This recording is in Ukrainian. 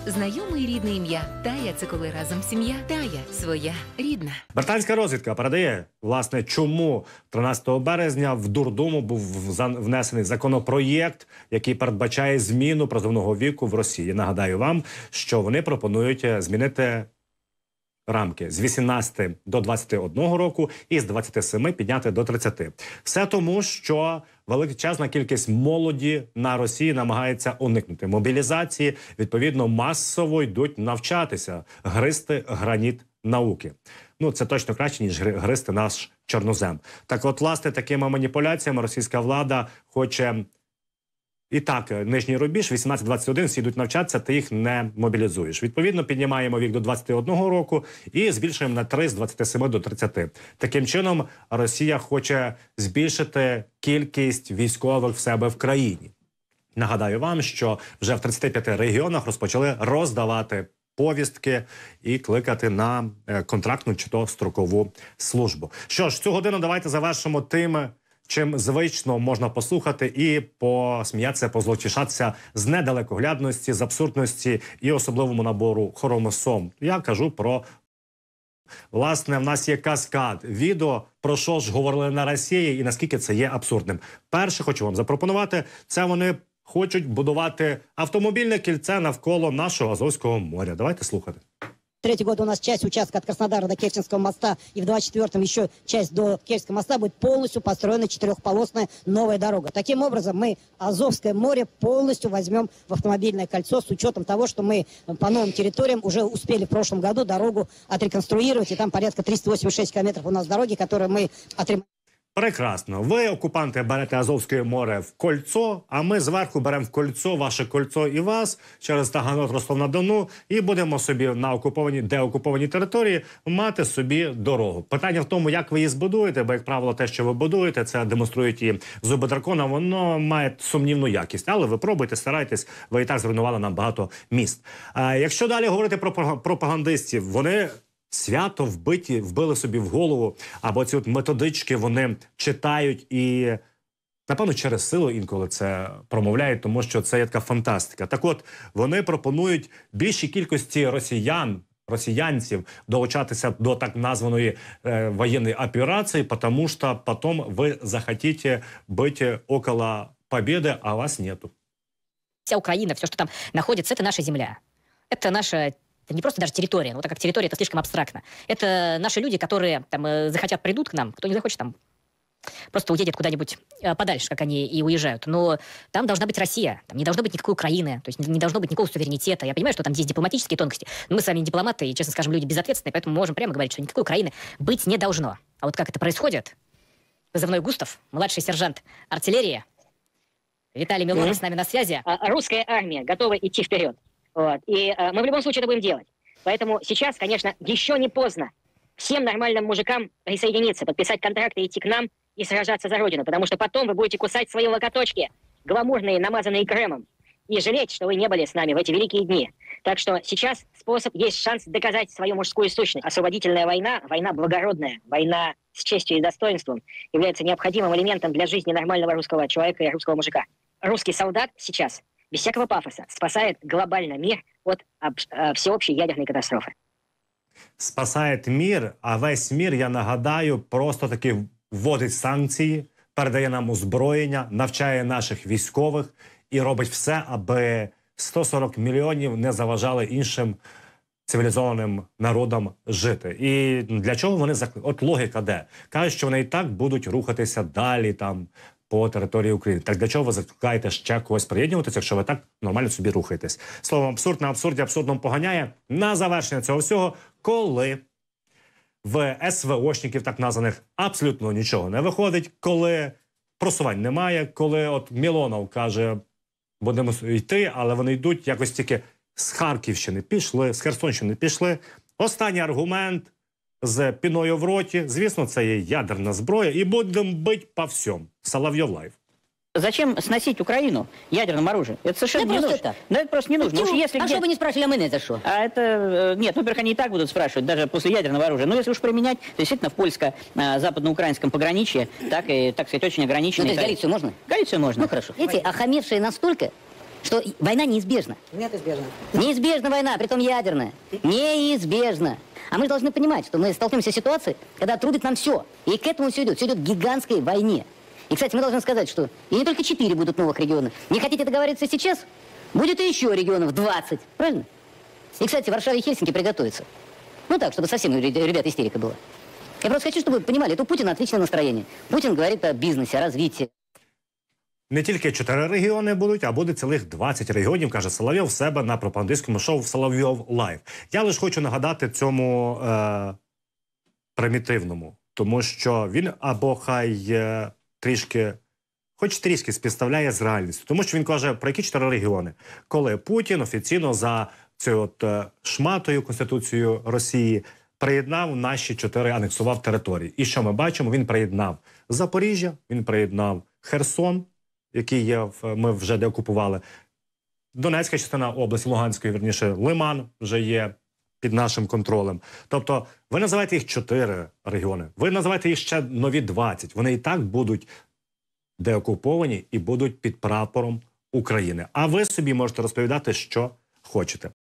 Знайоме і рідне ім'я. Тая – це коли разом сім'я. Тая – своя, рідна. Британська розвідка передає, власне, чому 13 березня в Дурдуму був внесений законопроєкт, який передбачає зміну призовного віку в Росії. Нагадаю вам, що вони пропонують змінити рамки з 18 до 21 року і з 27 підняти до 30. Все тому, що величезна кількість молоді на Росії намагається уникнути мобілізації, відповідно масово йдуть навчатися, гризти граніт науки. Ну, це точно краще, ніж гризти наш чорнозем. Так от, власне, такими маніпуляціями російська влада хоче... І так, нижній рубіж, 18-21, всі йдуть навчатися, ти їх не мобілізуєш. Відповідно, піднімаємо вік до 21 року і збільшуємо на 3 з 27 до 30. Таким чином, Росія хоче збільшити кількість військових в себе в країні. Нагадаю вам, що вже в 35 регіонах розпочали роздавати повістки і кликати на контрактну чи то строкову службу. Що ж, цю годину давайте завершимо тим, чим звично можна послухати і посміятися, позловтішатися з недалекоглядності, з абсурдності і особливому набору хромосом. Я кажу про... Власне, в нас є каскад відео, про що ж говорили на Росії і наскільки це є абсурдним. Перше, хочу вам запропонувати, це вони хочуть будувати автомобільне кільце навколо нашого Азовського моря. Давайте слухати. Третий год у нас часть участка от Краснодара до Керченского моста и в 24-м еще часть до Керченского моста будет полностью построена четырехполосная новая дорога. Таким образом, мы Азовское море полностью возьмем в автомобильное кольцо с учетом того, что мы по новым территориям уже успели в прошлом году дорогу отреконструировать. И там порядка 386 километров у нас дороги, которые мы отремонтировали. Прекрасно. Ви, окупанти, берете Азовське море в кольцо, а ми зверху беремо в кольцо, ваше кольцо і вас, через Таганрог, Ростов-на-Дону, і будемо собі на окупованій, деокупованій території мати собі дорогу. Питання в тому, як ви її збудуєте, бо, як правило, те, що ви будуєте, це демонструють і зуби дракона, воно має сумнівну якість. Але ви пробуйте, старайтесь, ви і так зруйнували нам багато міст. Якщо далі говорити про пропагандистів, вони... свято вбили собі в голову, або ці от методички вони читають і, напевно, через силу інколи це промовляють, тому що це є така фантастика. Так от, вони пропонують більшій кількості росіянців долучатися до так названої воєнної операції, тому що потім ви захотите бути около победы, а вас нету. Вся Украина, все, что там находится, это наша земля. Это наша... Это не просто даже территория, ну так как территория, это слишком абстрактно. Это наши люди, которые там захотят, придут к нам, кто не захочет, там просто уедет куда-нибудь подальше, как они и уезжают. Но там должна быть Россия, там не должно быть никакой Украины, то есть не должно быть никакого суверенитета. Я понимаю, что там есть дипломатические тонкости, но мы с вами не дипломаты и, честно скажем, люди безответственные, поэтому мы можем прямо говорить, что никакой Украины быть не должно. А вот как это происходит? Позывной Густав, младший сержант артиллерии, Виталий Милонов с нами на связи. Русская армия готова идти вперед. Вот. И мы в любом случае это будем делать. Поэтому сейчас, конечно, еще не поздно всем нормальным мужикам присоединиться, подписать контракты, идти к нам и сражаться за Родину. Потому что потом вы будете кусать свои локоточки, гламурные, намазанные кремом, и жалеть, что вы не были с нами в эти великие дни. Так что сейчас есть шанс доказать свою мужскую сущность. Освободительная война, война благородная, война с честью и достоинством, является необходимым элементом для жизни нормального русского человека и русского мужика. Русский солдат сейчас... без всякого пафоса, спасает глобально мир от всеобщей ядерной катастрофи. Спасає мір, а весь мір, я нагадаю, просто таки вводить санкції, передає нам озброєння, навчає наших військових і робить все, аби 140 мільйонів не заважали іншим цивілізованим народам жити. І для чого вони От логіка де? Кажуть, що вони і так будуть рухатися далі там по території України. Так для чого ви закликаєте ще когось приєднуватися, якщо ви так нормально собі рухаєтесь? Словом, абсурд на абсурді абсурдом поганяє. На завершення цього всього, коли в СВОшників так названих абсолютно нічого не виходить, коли просувань немає, коли от Мілонов каже, будемо йти, але вони йдуть якось тільки з Харківщини пішли, з Херсонщини пішли. Останній аргумент з піною в роті. Звісно, це є ядерна зброя. І будемо бить по всьому. Соловйов Лайв. Зачем сносить Украину ядерным оружием? Это совершенно не нужно. Да, это просто не нужно. Уж если а что бы не спрашивали, а мы не за что? А это... Нет, во-первых, они и так будут спрашивать, даже после ядерного оружия. Но если уж применять, то действительно в польско-западноукраинском пограничье, так и, так сказать, очень ограниченные... Ну, то есть Галицию можно? Галицию можно. Ну, хорошо. Видите, охамевшие настолько, что война неизбежна. Нет, избежно. Неизбежна война, притом ядерная. Неизбежна. А мы должны понимать, что мы столкнемся с ситуацией, когда отрубит нам все. И к этому все идет. Все идет к гигантской войне. И, кстати, мы должны сказать, что и не только 4 будут новых региона. Не хотите договориться сейчас? Будет и еще регионов 20. Правильно? И, кстати, Варшава и Хельсинки приготовятся. Ну так, чтобы совсем, ребят, истерика была. Я просто хочу, чтобы вы понимали, это у Путина отличное настроение. Путин говорит о бизнесе, о развитии. Не тільки 4 регіони будуть, а буде цілих 20 регіонів, каже Соловйов в себе на пропагандистському шоу «Соловйов Лайв». Я лише хочу нагадати цьому примітивному, тому що він або хай трішки, хоч трішки співставляє з реальністю. Тому що він каже, про які 4 регіони? Коли Путін офіційно за цією шматою Конституцією Росії приєднав наші 4, анексував території. І що ми бачимо? Він приєднав Запоріжжя, він приєднав Херсон, який є, ми вже деокупували. Донецька частина області, Луганської, вірніше, Лиман вже є під нашим контролем. Тобто, ви називаєте їх 4 регіони, ви називаєте їх ще нові 20. Вони і так будуть деокуповані і будуть під прапором України. А ви собі можете розповідати, що хочете.